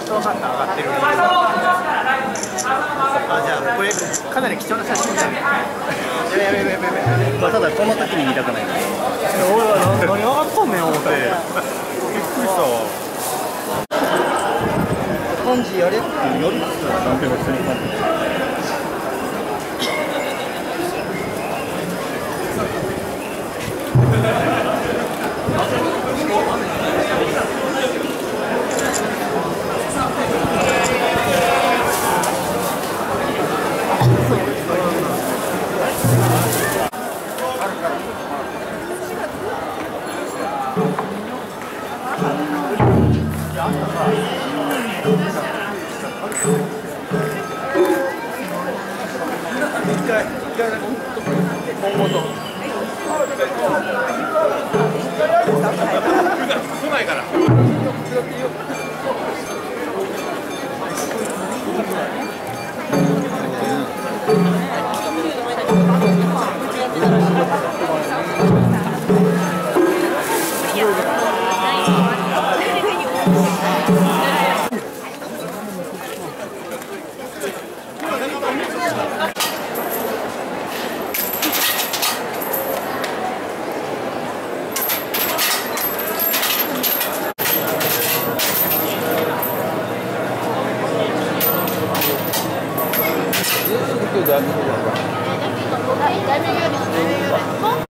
分かった、上がってる理由。あ、じゃあこれかなり貴重な写真だね。やべ。 まあただこの時に見たくない。 俺は何上がっとんねん思って。びっくりしたわ。 漢字やれってやるって言ったら何秒か普通に漢字。 来ないから。